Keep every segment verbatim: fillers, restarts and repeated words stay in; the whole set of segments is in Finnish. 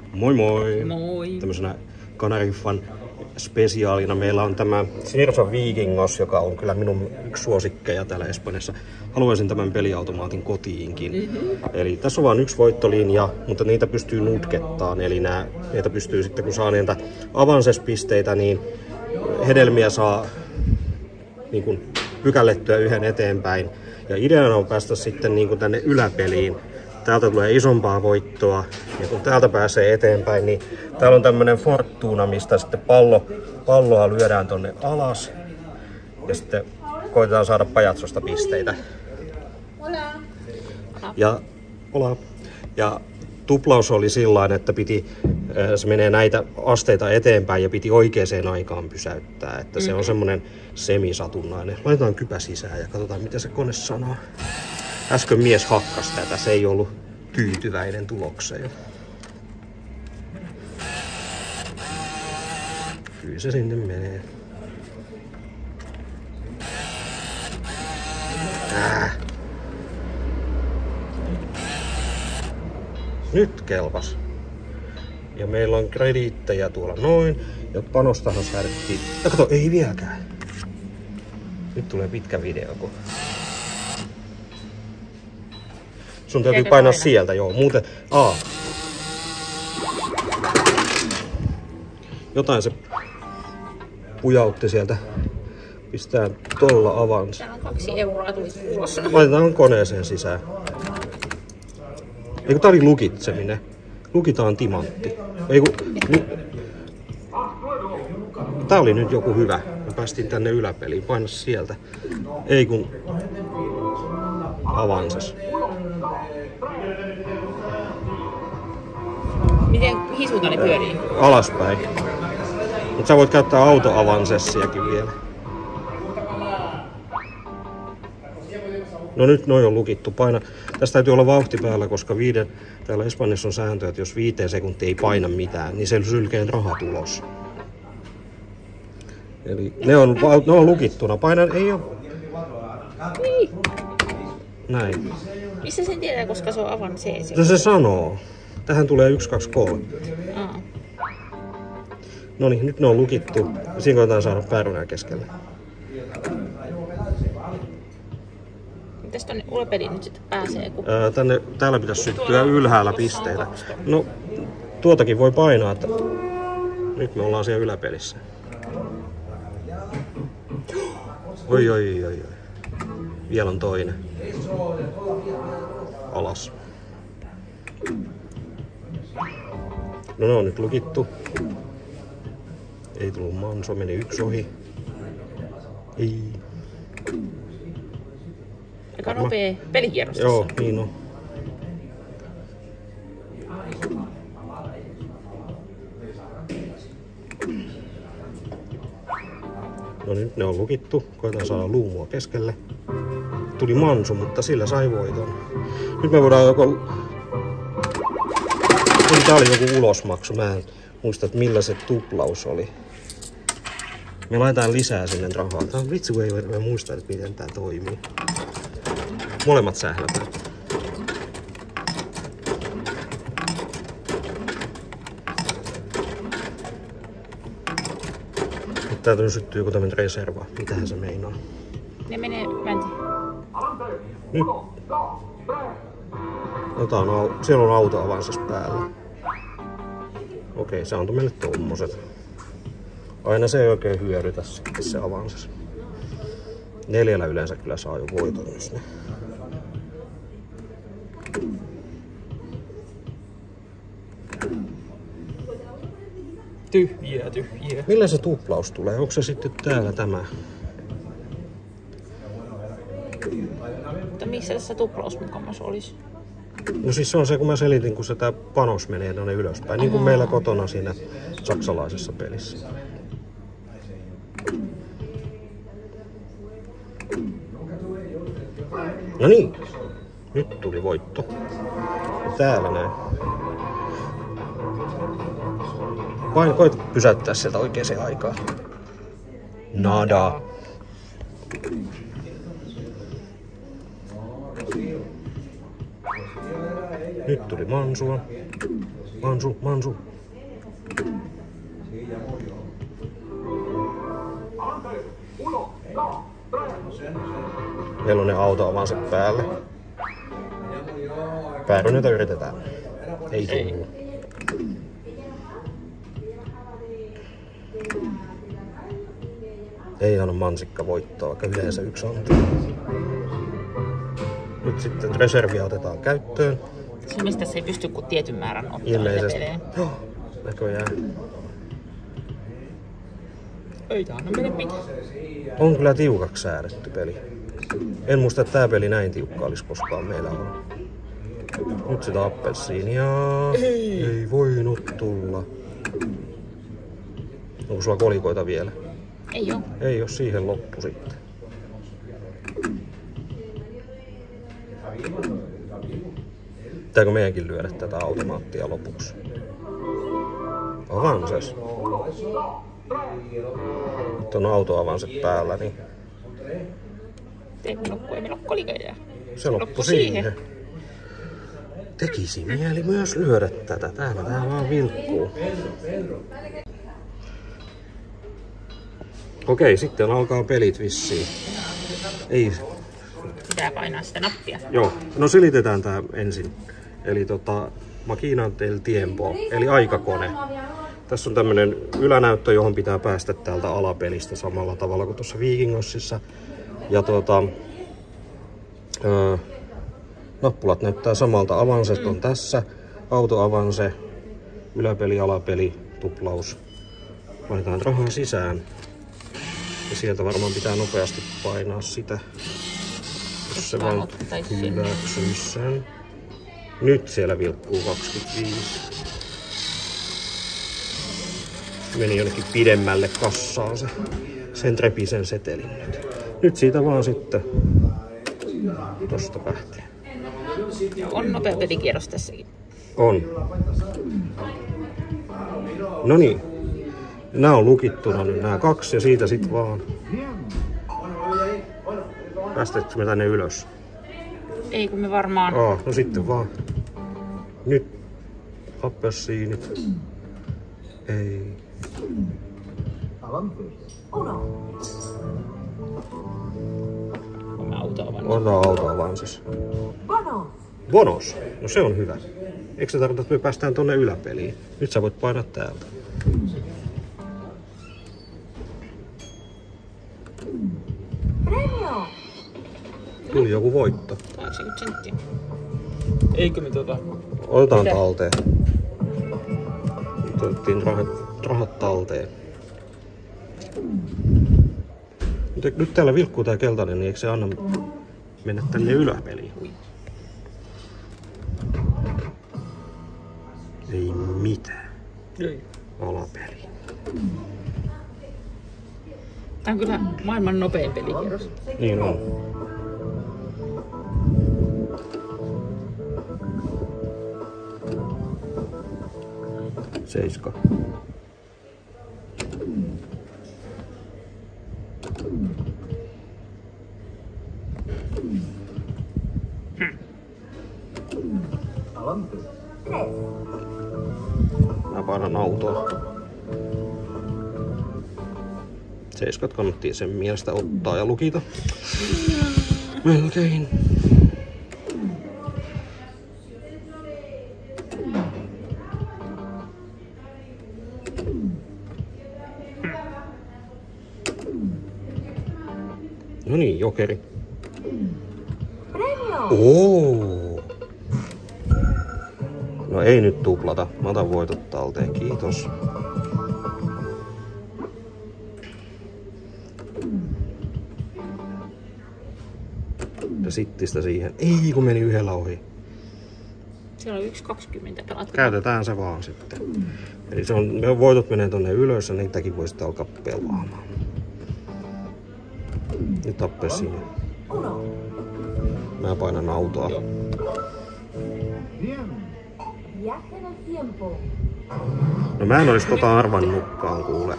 Moi moi! Moi! Tämmöisenä Kanariffan spesiaalina meillä on tämä Sirsa Vikingos, joka on kyllä minun yksi suosikkeja täällä Espanjassa. Haluaisin tämän peliautomaatin kotiinkin. Mm-hmm. Eli tässä on vain yksi voittolinja, mutta niitä pystyy nutkettaan. Eli nää, niitä pystyy sitten, kun saa niitä avancespisteitä, niin hedelmiä saa niin kuin pykällettyä yhden eteenpäin. Ja ideana on päästä sitten niin kuin tänne yläpeliin. Täältä tulee isompaa voittoa, ja kun täältä pääsee eteenpäin, niin täällä on tämmönen Fortuna, mistä sitten pallo, palloa lyödään tonne alas, ja sitten koitetaan saada pajatsosta pisteitä. Ja, ola. ja tuplaus oli sillain, että piti, se menee näitä asteita eteenpäin ja piti oikeaan aikaan pysäyttää, että se on semmonen semisatunnainen. Laitetaan kypä sisään ja katsotaan, mitä se kone sanoo. Äsken mies hakkas tätä, se ei ollut tyytyväinen tulokseen. Kyllä se sinne menee. Äh. Nyt kelpas. Ja meillä on krediittejä tuolla noin. Ja panostahan särkki. Ja kato, ei vieläkään. Nyt tulee pitkä video. Kun... Sun täytyy painaa aina sieltä, joo. Muuten... Aa. Jotain se pujautti sieltä. Pistää tolla avanssi. Täällä on kaksi euroa tulisi ulos. Laitetaan koneeseen sisään. Eiku tää oli lukitseminen. Lukitaan timantti. Eiku... Lu... Tää oli nyt joku hyvä. Mä päästiin tänne yläpeliin. Paina sieltä. Ei kun... Avansas. Miten hisuta ne pyörii? Alaspäin. Mut sä voit käyttää autoavansessiakin vielä. No nyt noi on lukittu. Paina. Tästä täytyy olla vauhti päällä, koska viiden, täällä Espanjassa on sääntö, että jos viiteen sekuntia ei paina mitään, niin se sylkee rahat ulos. Eli ne on, ne on lukittuna. Paina ei oo. Niin. Näin. Missä sen tietää, koska se on avanceesi? No se sanoo. Tähän tulee yksi, kaksi, kolme. Aa. No niin, nyt ne on lukittu. Siinä koetaan saada päärynää keskelle. Mitäs tonne ulepeliin nyt sitten pääsee? Kun... Ää, tänne, täällä pitäisi syttyä ylhäällä pisteitä. No, tuotakin voi painaa, että nyt me ollaan siellä yläpelissä. Oi, oi, oi, oi. Vielä on toinen. Alas. No ne on nyt lukittu. Ei tullut manso, meni yksi ohi. Ei. Aika nopea pelikierros. Joo, niin on. No nyt ne on lukittu. Koetaan saada luumua keskelle. Tuli mansu, mutta sillä sai voiton. Nyt me voidaan joko... Tää oli joku ulosmaksu. Mä en muista, että millä se tuplaus oli. Me laitetaan lisää sinne rahaa. Tää on vitsi, kun ei mä muista, että miten tää toimii. Molemmat sählätään. Nyt täältä syttyy joku tämmönen reserva. Mitähän se meinaa? Ne menee, mä en tiedä. Nyt. Otan, au... Siellä on autoavansas päällä. Okei, se antoi meille tommoset. Aina se ei oikein hyödytä sitten se avansas. Neljällä yleensä kyllä saa jo voiton, jos ne. Tyhjiä, tyhjiä. Millä se tuplaus tulee? Onko se sitten täällä tämä? Mutta missä tässä tuplaus mukamas olisi? No siis se on se, kun mä selitin, kun se tää panos menee tonne ylöspäin. Niin kuin meillä kotona siinä saksalaisessa pelissä. No niin. Nyt tuli voitto. Ja täällä näin. Vain koit pysäyttää sieltä oikeaan aikaan. Nada. Nyt tuli mansua. Mansu, Mansu. Meillä on ne autoavanset päälle. Päärynöitä yritetään. Ei tullut. Ei anna mansikka voittoa, vaikka yleensä yksi antaa. Nyt sitten reserviä otetaan käyttöön. Se mistä se ei pysty kuin tietyn määrän ottaa. Ilmeisesti. Oh, näköjään. Ei tää anna mene pitää. On kyllä tiukaksi säädetty peli. En muista, että tää peli näin tiukka olisi koskaan meillä ollut. Nyt sitä appelsiinia. Ei. Ei voinut tulla. Onko sulla kolikoita vielä? Ei oo. Ei oo, siihen loppu sitten. Pitääkö meidänkin lyödä tätä automaattia lopuksi? Avanses. Nyt on autoavanset päällä, niin... Ei loppu, ei meillä ole kolikoja. Se loppu siihen. siihen. Tekisi mieli myös lyödä tätä. Täällä tää vaan vilkkuu. Okei, sitten alkaa pelit vissiin. Ei... Pitää painaa sitä nappia. Joo, no selitetään tää ensin. Eli tota, Máquina del Tiempo, eli aikakone. Tässä on tämmönen ylänäyttö, johon pitää päästä täältä alapelistä samalla tavalla kuin tuossa Vikingossissa. Ja tuota, öö, nappulat näyttää samalta. Avanset on mm. tässä. Autoavanse, yläpeli, alapeli, tuplaus. Laitetaan rahaa sisään. Ja sieltä varmaan pitää nopeasti painaa sitä. Jos se vaan hyväksyisi sen. Nyt siellä vilkkuu kaksikymmentäviisi. Meni jonnekin pidemmälle kassaan se. Sen trepisen setelin nyt. Nyt siitä vaan sitten tosta lähtee. On nopea pelikierros tässäkin. On. No niin. Nää on lukittuna nyt nää kaksi ja siitä sit vaan. Päästettekö me tänne ylös? Ei kun me varmaan... Aa, no sitten vaan. Nyt. Appelsiinit. Ei. Ota autoavanses. Ota autoavanses. Bonos. No se on hyvä. Eikö se tarkoita, että me päästään tonne yläpeliin? Nyt sä voit painaa täältä. Tuli joku voitto. kahdeksankymmentä senttiä. Eikö me tota... Otetaan mitä? Talteen. Otettiin rahat, rahat talteen. Nyt, nyt täällä vilkkuu tää keltainen, niin eikö se anna mennä tänne yläpeliin? Ei mitään. Ei. Alapeli. Tää on kyllä maailman nopein pelikierros. Niin on. Seiska. Mä painan autoa. Seiskat kannattiin sen mielestä ottaa ja lukita. Melkein. No niin, jokeri. Oo. No ei nyt tuplata. Mä otan voitot talteen, kiitos. Ja sittistä siihen. Ei kun meni yhdellä ohi. Siellä on yksi kaksikymmentä pelattu. Käytetään se vaan sitten. Eli se on, voitot menee tonne ylös ja niitäkin voi sitten alkaa pelaamaan. Nyt tappee siinä. Mä painan autoa. No mä en olis tota arvannutkaan kuule.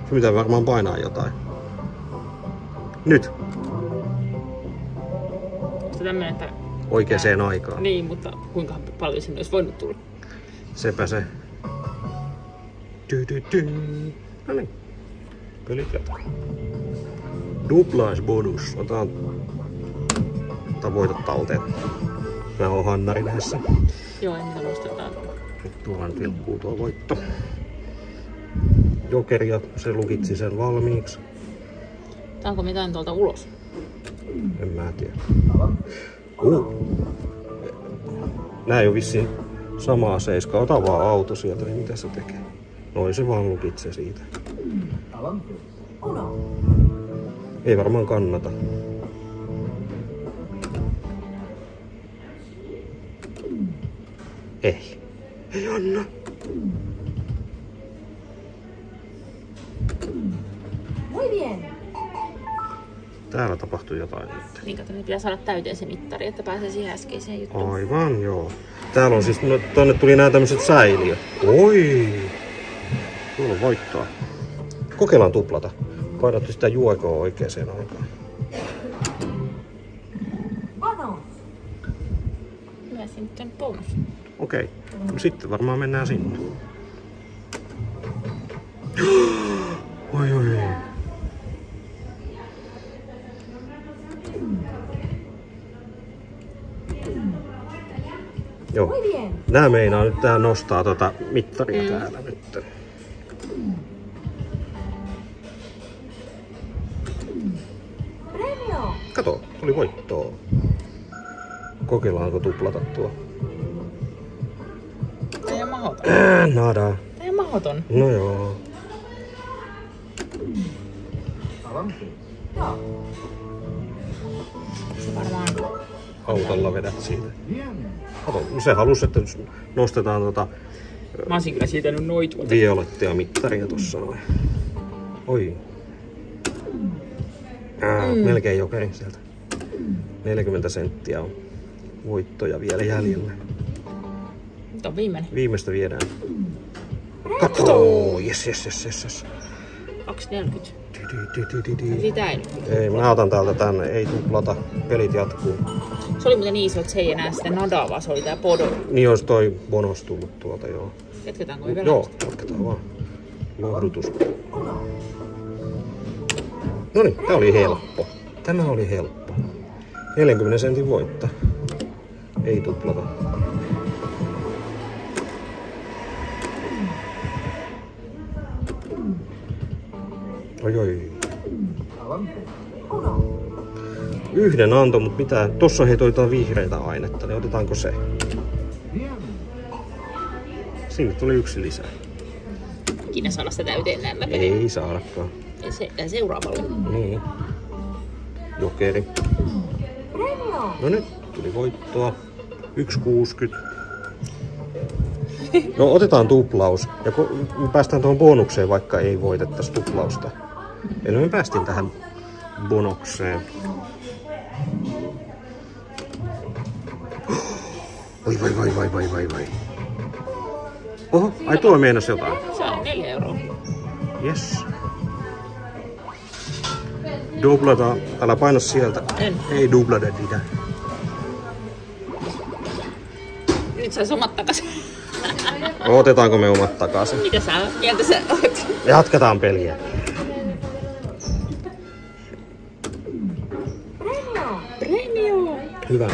Se pitää varmaan painaa jotain. Nyt. Se tämmönen, että... Oikeeseen aikaan. Niin, mutta kuinka paljon sinne olisi voinut tulla? Sepä se. Dy, dy, dy. No niin. Pelit jatkuu. Duplaisbonus. Otan... Otan voitot talteen. Mä oon Hannari näissä. Joo, en mitä muistetaan. Nyt tuolla nyt vilkkuu tuo voitto. Jokeri ja se lukitsi sen valmiiksi. Saanko mitään tuolta ulos? En mä tiedä. Uh. Nää ei oo vissiin samaa seiskaa. Ota vaan auto sieltä, niin mitä se tekee? Noin se vaan lukitsee siitä. Ei varmaan kannata. Ei. Ei anna. Muy bien. Täällä tapahtui jotain nyt. Niin kato, niin pitää saada täyteen se mittari, että pääsee siihen äskeiseen juttuun. Aivan, joo. Täällä on siis, no, tonne tuli nää tämmöset säiliöt. Oi! Tuolla on voittoa. Kokeillaan tuplata. Painattu sitä juokoa oikeeseen aikaan. Hyvä, siinä nyt on bonus. Okei. No sitten varmaan mennään sinne. Oi oi. Joo. Nää meinaa nyt tää nostaa tota mittaria mm. täällä nyt. Kato, tuli voittoa. Kokeillaanko tuplata tuo? Tää ei oo mahdoton. Äh, nada. Tää ei oo mahdoton. No joo. Se varmaan... Autolla vedät siitä. Kato, se halusi, että nostetaan tota... Mä oisin kyllä siitänyt noitua. Violettia mittaria tossa noin. Oi. Ää, mm. Melkein jokeri sieltä. neljäkymmentä senttiä on voittoja vielä jäljellä. Nyt on viimeinen. Viimeistä viedään. Kato! Jes, jes, jes, jes, jes. kaksi neljäkymmentä. Sitä ei nyt. Ei, mä otan täältä tänne. Ei tuplata. Pelit jatkuu. Se oli muuten niin iso, että se ei enää sitä nadaa, vaan se oli tää podo. Niin olisi toi bonus tullut tuolta, joo. Jatketaanko vielä? Joo, jatketaan vaan. Lohdutus. Noniin, tää oli helppo. Tämä oli helppo. neljänkymmenen sentin voitto. Ei tuplata. Oi oi. Yhden anto, mutta pitää. Tossa hei toitaan vihreitä ainetta, niin otetaanko se? Sinne tuli yksi lisää. Ikinä saada sitä täyteen näin läpi. Ei saadakaan. Ja se, ja seuraavalle. Niin. Jokeri. No nyt tuli voittoa. yksi kuusikymmentä. No otetaan tuplaus. Ja me päästään tuohon bonukseen, vaikka ei voitettaisi tuplausta. Eli me päästiin tähän bonukseen. Oi vai vai vai vai vai vai. Oho, ai tuo meinasi jotain. Se on neljä euroa. Yes. Dublata. Älä paina sieltä. En. Ei dublata niitä. Nyt sais omat takas. Otetaanko me omat takaisin? Mitä sä, mieltä sä oot? Jatketaan peliä. Premio! Hyvä.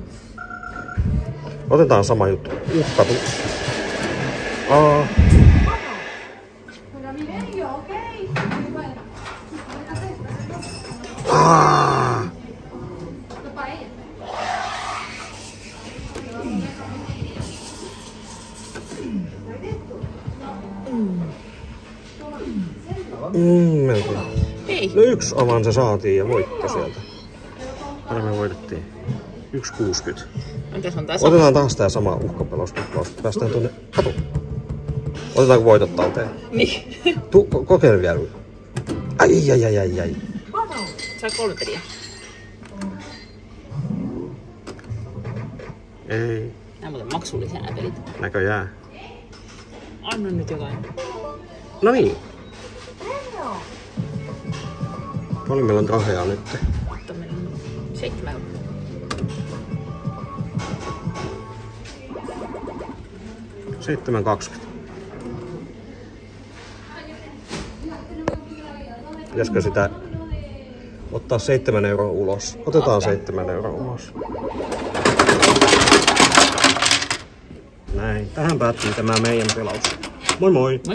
Otetaan sama juttu. Uhkatu. Aa. Aa. Mm, melkein. Ei. No yksi avansa saatiin ja voitto sieltä. Paljon me voitettiin? yksi kuusikymmentä. Mitäs on taas? Otetaan taas tää sama uhkapelaustukkaus. Päästään tuonne. Kato. Otetaanko voitot talteen? Niin. Tu, ko, kokeile vielä. Ai ai ai ai ai. Saa kolme peliä. Ei. Nää muuten maksullisia nää pelit. Näköjään. Anna nyt jotain. No niin. Paljon meillä on rahaa nyt? Seitsemän. seitsemän kaksikymmentä. Pitäisikö sitä ottaa seitsemän euroa ulos? Otetaan Ota. seitsemän euroa ulos. Näin. Tähän päättyy tämä meidän pelaus. Moi moi!